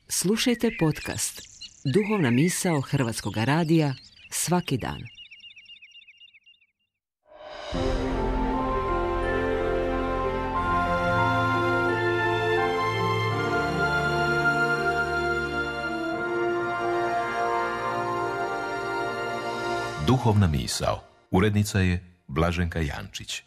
Slušajte podcast Duhovna misao Hrvatskog radija svaki dan. Duhovna misao. Urednica je Blaženka Jančić.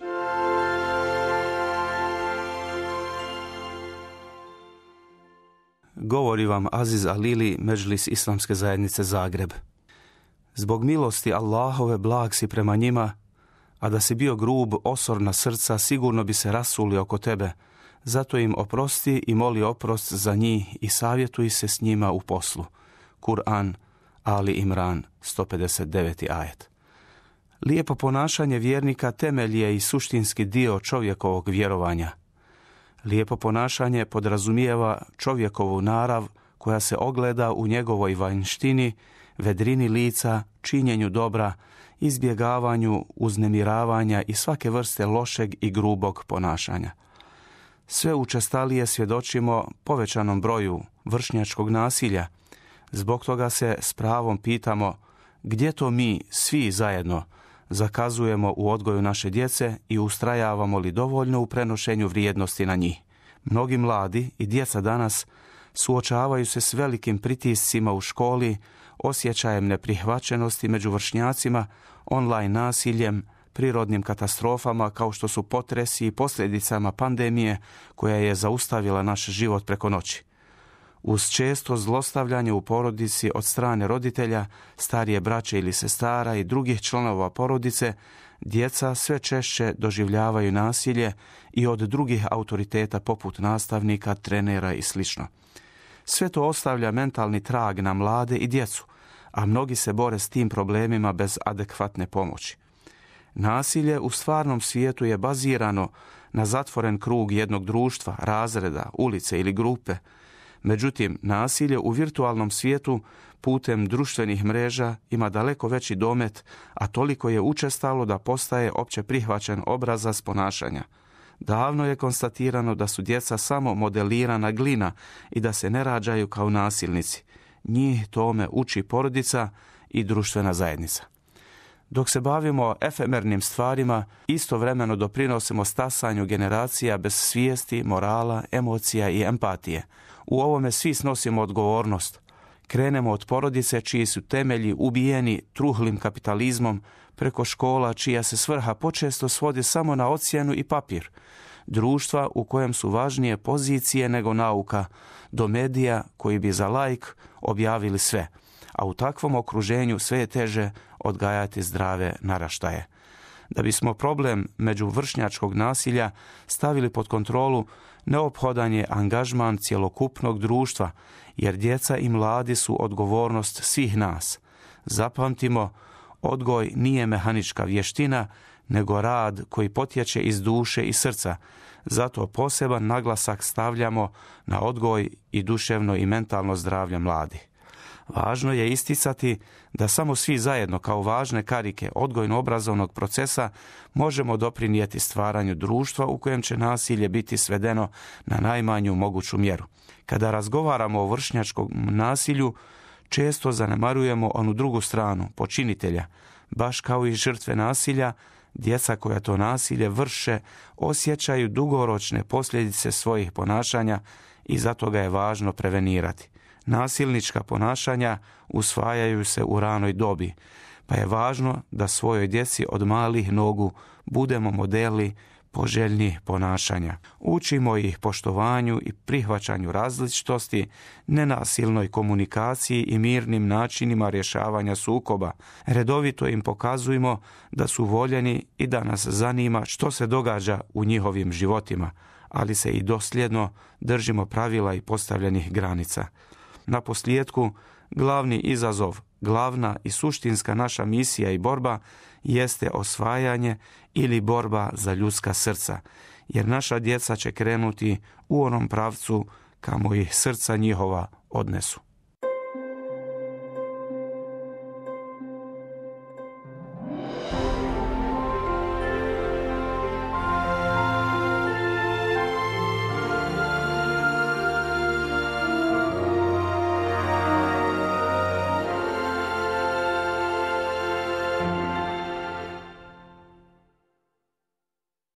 Govori vam Aziz Alili, Medžlis Islamske zajednice Zagreb. Zbog milosti Allahove blag si prema njima, a da si bio grub, osorna srca, sigurno bi se rasuli oko tebe. Zato im oprosti i moli oprost za njih i savjetuj se s njima u poslu. Kur'an, Ali Imran, 159. ajet. Lijepo ponašanje vjernika temelj je i suštinski dio čovjekovog vjerovanja. Lijepo ponašanje podrazumijeva čovjekovu narav koja se ogleda u njegovoj vanjštini, vedrini lica, činjenju dobra, izbjegavanju uznemiravanja i svake vrste lošeg i grubog ponašanja. Sve učestalije svjedočimo povećanom broju vršnjačkog nasilja. Zbog toga se s pravom pitamo gdje to mi svi zajedno zakazujemo u odgoju naše djece i ustrajavamo li dovoljno u prenošenju vrijednosti na njih. Mnogi mladi i djeca danas suočavaju se s velikim pritiscima u školi, osjećajem neprihvaćenosti među vršnjacima, online nasiljem, prirodnim katastrofama kao što su potresi i posljedicama pandemije koja je zaustavila naš život preko noći. Uz često zlostavljanje u porodici od strane roditelja, starije braće ili sestara i drugih članova porodice, djeca sve češće doživljavaju nasilje i od drugih autoriteta poput nastavnika, trenera i sl. Sve to ostavlja mentalni trag na mlade i djecu, a mnogi se bore s tim problemima bez adekvatne pomoći. Nasilje u stvarnom svijetu je bazirano na zatvoren krug jednog društva, razreda, ulice ili grupe. Međutim, nasilje u virtualnom svijetu putem društvenih mreža ima daleko veći domet, a toliko je učestalo da postaje opće prihvaćen obrazac ponašanja. Davno je konstatirano da su djeca samo modelirana glina i da se ne rađaju kao nasilnici. Njih tome uči porodica i društvena zajednica. Dok se bavimo efemernim stvarima, istovremeno doprinosimo stasanju generacija bez svijesti, morala, emocija i empatije. U ovome svi snosimo odgovornost. Krenemo od porodice čiji su temelji ubijeni truhlim kapitalizmom, preko škola čija se svrha počesto svodi samo na ocjenu i papir, društva u kojem su važnije pozicije nego nauka, do medija koji bi za laik objavili sve, a u takvom okruženju sve je teže odgajati zdrave naraštaje. Da bismo problem međuvršnjačkog nasilja stavili pod kontrolu, neophodan je angažman cjelokupnog društva, jer djeca i mladi su odgovornost svih nas. Zapamtimo, odgoj nije mehanička vještina, nego rad koji potječe iz duše i srca. Zato poseban naglasak stavljamo na odgoj i duševno i mentalno zdravlje mladih. Važno je isticati da samo svi zajedno kao važne karike odgojno-obrazovnog procesa možemo doprinijeti stvaranju društva u kojem će nasilje biti svedeno na najmanju moguću mjeru. Kada razgovaramo o vršnjačkom nasilju, često zanemarujemo onu drugu stranu, počinitelja. Baš kao i žrtve nasilja, djeca koja to nasilje vrše osjećaju dugoročne posljedice svojih ponašanja i zato ga je važno prevenirati. Nasilnička ponašanja usvajaju se u ranoj dobi, pa je važno da svojoj djeci od malih nogu budemo modeli poželjnih ponašanja. Učimo ih poštovanju i prihvaćanju različitosti, nenasilnoj komunikaciji i mirnim načinima rješavanja sukoba. Redovito im pokazujemo da su voljeni i da nas zanima što se događa u njihovim životima, ali se i dosljedno držimo pravila i postavljenih granica. Na posljedku, glavni izazov, glavna i suštinska naša misija i borba jeste osvajanje ili borba za ljudska srca, jer naša djeca će krenuti u onom pravcu kamo ih srca njihova odnesu.